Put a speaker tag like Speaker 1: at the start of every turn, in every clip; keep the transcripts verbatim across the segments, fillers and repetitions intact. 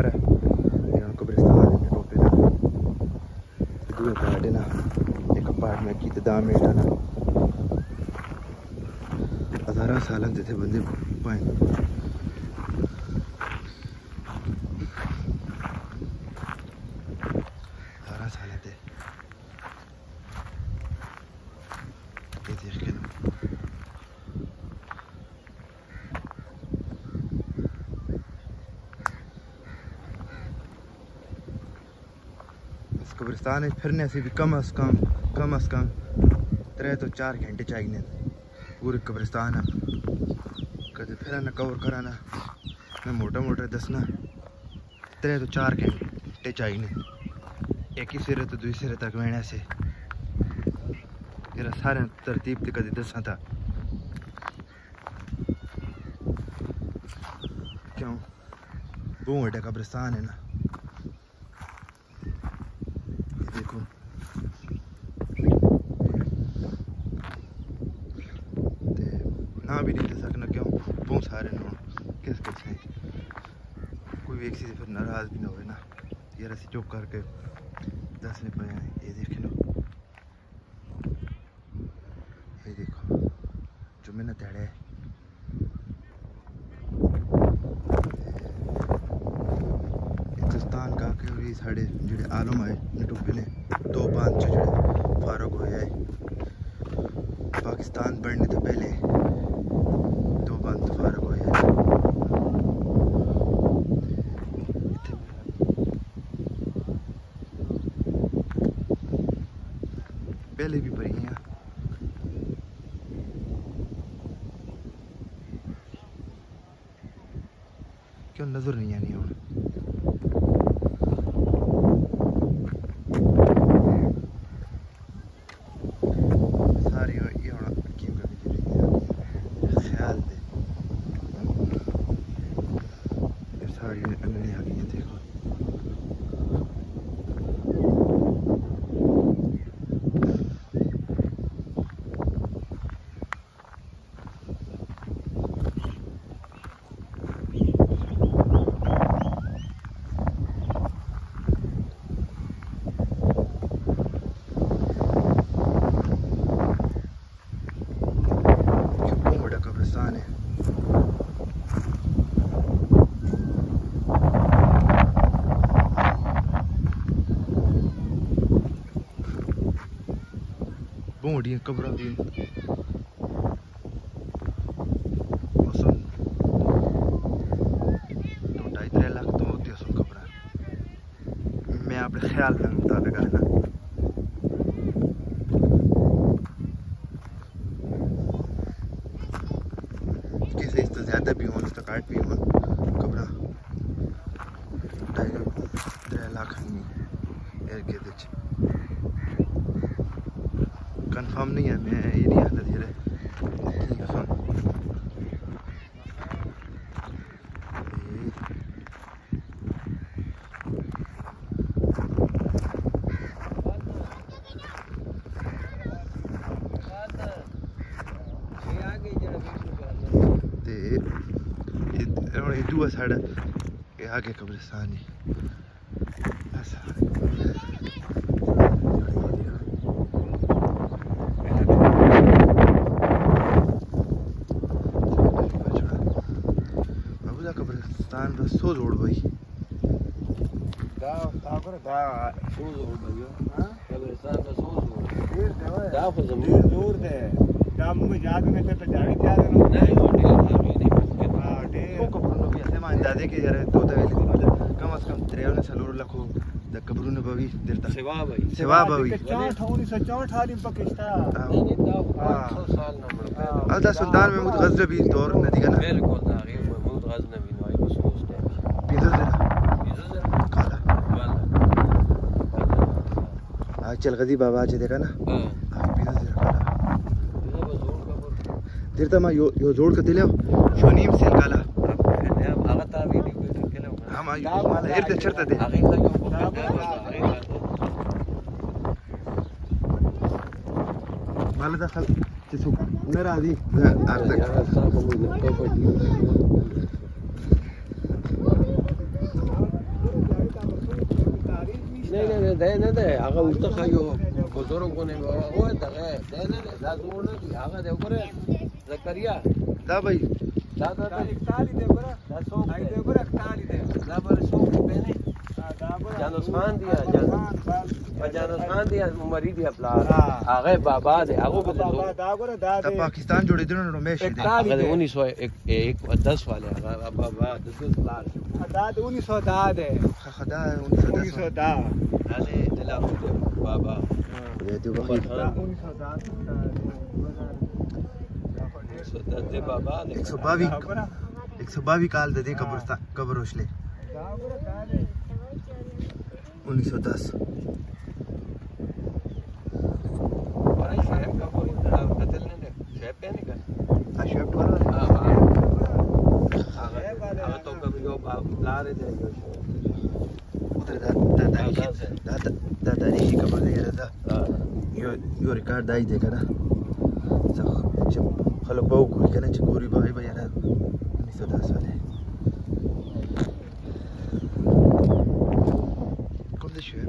Speaker 1: घर है कब्रिस्तान है टोपे ना दूर पार्ट है ना एक अपार्टमेंट की दाम है ना हज़ारा साल थे बंदे पाए हज़ारा साल थे ये देख के कब्रिस्तान फिरने से भी कम अज कम कम अज कम त्रै तो चार घंटे चाहिए पूरे कब्रिस्तान है कभी फिर ना कवर करा ना मैं मोटा मोटा दसना त्रै तो चार घंटे चाहिए एक ही सिरे तो दूसरे सिरे तक मैंने से मेरा सारे तरतीब से कभी दसा था क्यों वो बड़ा कब्रिस्तान है ना देखो ना भी नहीं दे सकना क्यों बहुत सारे ना किस किस है कोई भी एक चीज़ फिर नाराज भी ना हो ना यार ऐसे चुप करके दस नहीं पाए ये देख लो ये देखो जो मैंने तैड़े हिंदुस्तान का के साढ़े जेडे आलम आए टुप्पे ने दो पाँच जो जेडे फारूक होए है पाकिस्तान बढ़ने तो पहले दो पाँच तो फारूक होए है पहले भी पड़ी हैं क्यों नजर नहीं आनी हूँ सारी ये होना क्यों कभी ख्याल दे सारी अन्य आ गई देखो कब्रिस्तान है बोडियां कब्र दी दो ढाई त्रै लाख तो होती है कब्र मैं अपने ख्याल के मुताबिक है ना ज़्यादा भी हो तो काट भी हो कपड़ा ढाई त्रै लाख कंफर्म नहीं है मैं ये नहीं आता धीरे ठीक है सुन दूआ साढ़ा ये आगे कब्रिस्तान ही कब्रिस्तान बस सो जोड़ भाई
Speaker 2: Da, da agora da uso भाइयों हां कब्रिस्तान में सो दूर है da पर जमीन दूर है da मुझे याद नहीं है तो जावी याद नहीं नहीं होटल हां डेढ़
Speaker 1: को कब्रों भी ऐसे मान दादे के यार दो दवेली कम से कम त्रेवन सलूर लखो द कब्रों ने बवी दिलता सेवा भाई सेवा भाई
Speaker 2: चौंठ उन्नीस सौ चौंठ वाली पाकिस्तान नहीं दा पाँच सौ साल नंबर
Speaker 1: अदा सुल्तान महमूद गजनवी दौर नदी का ना
Speaker 2: बिल्कुल तारीख महमूद गजनवी नवाई बस उस टाइम
Speaker 1: पीछे से चल गदी बाबा आज देखा ना हां पीछे से काला देरता मा यो यो जोड़ के दिले शनीम से काला
Speaker 2: आगा ता भी नहीं केले
Speaker 1: हां मा यो माल हेर ते चरता दे
Speaker 2: आगे
Speaker 1: माल दखल चिसु नाराजी अर्थ
Speaker 3: نه ده نه ده هغه ورته خایو بزرګونه او دغه ده نه ده دا زور نه دی هغه ده وګوره زکریا
Speaker 1: دا بھائی
Speaker 3: دا دا
Speaker 2: تالی دے برا
Speaker 3: دا څوک
Speaker 2: آئی
Speaker 3: دی
Speaker 2: دے برا تالی دے
Speaker 3: دا بر څوک دی به نه
Speaker 2: دا برا
Speaker 3: جانوس خان دی جان جانوس خان دی عمر دی خپل هغه بابا دی هغه به
Speaker 2: بابا دا برا دا
Speaker 1: دا
Speaker 2: دے
Speaker 1: پاکستان جوړېدل نو مې شي دی
Speaker 3: هغه د انیس سو یک و دس والے هغه بابا د دس پلار
Speaker 2: دا د انیس سو دا دے
Speaker 1: خدا
Speaker 2: انیس سو دا
Speaker 3: دا د لاهور دی بابا
Speaker 1: دې ته وخت
Speaker 2: دا انیس سو دا
Speaker 3: د بابا د
Speaker 1: एक सौ बावी एक सौ बावी काल د دې قبرستان قبر وشلې
Speaker 2: دا برا دا دے
Speaker 1: उन्नीस सौ दस
Speaker 3: ورای شعیب کا کوئی قتل نه ده شعیب په نه کړ
Speaker 1: اشرف ورا
Speaker 3: هغه تو کوم یو پلار دی یو
Speaker 1: ودر دا دا تاریخي دا دا تاریخي قبر دی دا یو یو ریکارډ دای دی کنه چې خلک به وګوري کنه چې ګوري به به یاره उन्नीस सौ दस والے کوم دې شو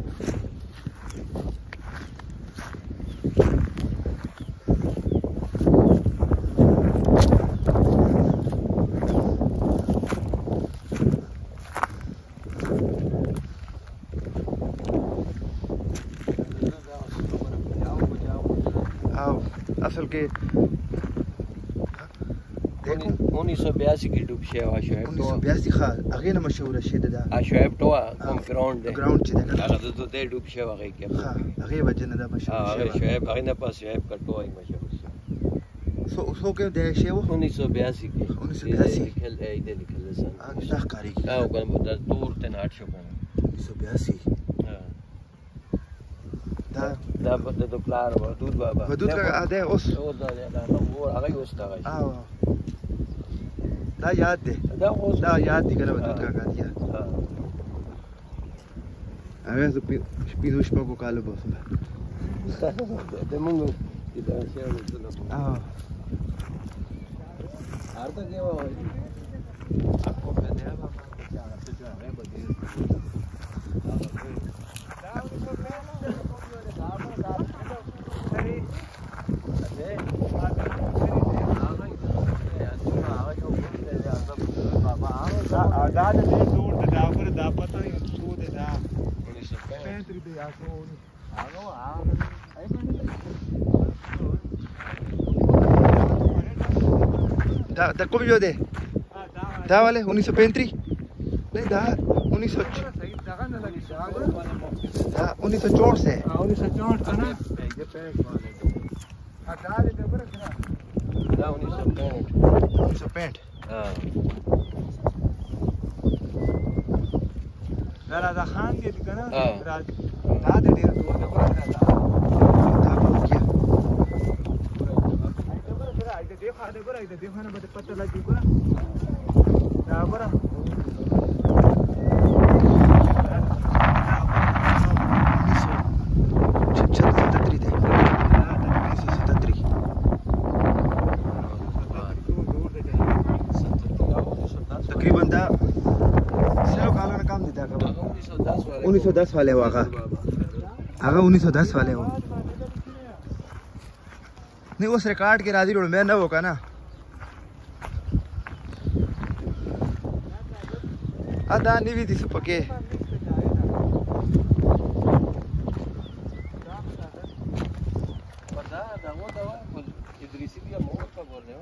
Speaker 1: او اصل کې
Speaker 3: انیس سو بیاسی کې ډوب شوی و شعیب
Speaker 1: उन्नीस सौ
Speaker 3: ټوا
Speaker 1: बयासी ښه هغې نه مشهوره شي ده دا
Speaker 3: ا شعیب ټوا کوم ګراوند دی
Speaker 1: ګراوند چې ده کنه
Speaker 3: هغه د دې ډوب شوی هغه کې
Speaker 1: ښه هغې وجه نه ده مشهوره
Speaker 3: هغه
Speaker 1: شوې
Speaker 3: شعیب هغه نه پاس شعیب کا ټوا یې مشهور شو
Speaker 1: سو سو کې دی شی و
Speaker 3: انیس سو بیاسی کې
Speaker 1: उन्नीस सौ बयासी
Speaker 3: لیکل ای دې لیکل سن
Speaker 1: دا ښکارېږي
Speaker 3: او کوم د دور ته ناټ شو کنه
Speaker 1: उन्नीस सौ बयासी دا
Speaker 3: دا د د پلار ودود بابا
Speaker 1: حدود کا ده اوس
Speaker 3: او دا دا نو هغه اوس دا
Speaker 1: او دا یاد دی
Speaker 3: دا اوس
Speaker 1: دا یاد دی کنه حدود کا دی هغه زه شپږ شپږ کالو بوسم
Speaker 3: د مونږ دا شی ورته
Speaker 1: او
Speaker 3: ارته کې وایي اكو په دې هغه چې هغه څه هغه به دې
Speaker 2: دا دے دور تے دا پر دا پتہ نہیں تو دے دا
Speaker 3: انیس سو پینسٹھ
Speaker 2: پینتری دے آ سو
Speaker 3: هغه
Speaker 1: دا دا کوم یو دی دا والے उन्नीस सौ पैंतीस नहीं دا उन्नीस सौ
Speaker 2: صحیح دا نه لګی
Speaker 1: دا उन्नीस सौ चौंसठ है
Speaker 2: انیس سو چونسٹھ کنا
Speaker 3: دې پینسٹھ والے
Speaker 2: ا دا دے پر کنا
Speaker 3: دا انیس سو پینسٹھ
Speaker 1: उन्नीस सौ पैंसठ
Speaker 3: ها
Speaker 2: دا دا خان دې کنا
Speaker 3: ہاں۔
Speaker 2: دا دے ډیر دور دے پر دا
Speaker 1: دا په کې
Speaker 2: دے دے خا دے پر دے خانه به پتہ لګي پر دا پر
Speaker 1: सतहत्तर दे उन्नीस सौ सतहत्तर तकरीबन دا سلو کالو کام دي دا उन्नीस सौ दस वाले هغه هغه उन्नीस सौ दस वाले हो नहीं उस रिकॉर्ड के राजी रोड में ना होगा ना अदा नहीं भी दिस पके
Speaker 3: دا دا و دا ادریسی بیا مو کا بول رہے ہو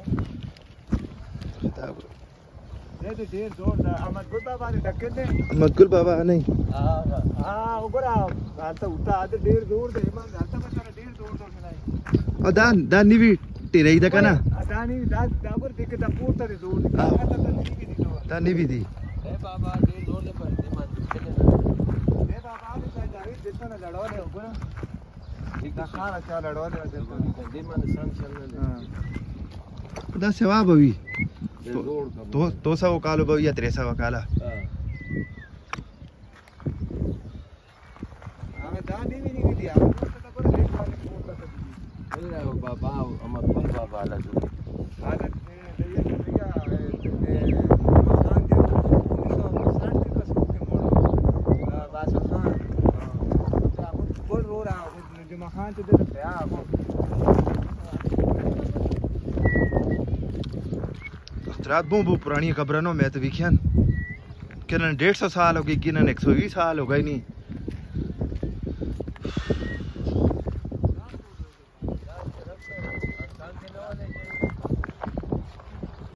Speaker 2: دے دے ډیر زور دا احمد ګل بابا دې ټکر دے
Speaker 1: مقبول بابا نہیں
Speaker 3: هغه
Speaker 2: ها وګورا حالته وتا دې ډیر زور دے ایمان حالته بچاره ډیر زور زور نه
Speaker 1: او دا دا نیوی ټیرای دا کنه
Speaker 2: دا نه دا دا ور دې کې دا پورته دې زور دې
Speaker 1: آه.
Speaker 2: هغه ته دې کې دې زور
Speaker 1: دا نیوی دی
Speaker 3: اے بابا دې زور له پر دې مان دې نه
Speaker 2: دې بابا دې ځای دې څنګه لړولې وګورا دا خانه چا لړولې دې
Speaker 3: دې مان سان چل نه
Speaker 1: دا ثواب وي
Speaker 3: دې زور کا
Speaker 1: تو تو سو کالو به یا ترے سو کالا
Speaker 2: هغه دا دې نه دې دې هغه ته دا ور دې باندې پورته دې
Speaker 3: اے بابا امر بل بابا لا جو
Speaker 2: هغه دې دې دې دې خان دې मखान च दे पे आ
Speaker 1: रात बू बू पुरानी खबर नो मैं तो विख्यान किन डेढ़ सौ साल हो गई किन एक सौ बीस साल हो गई नहीं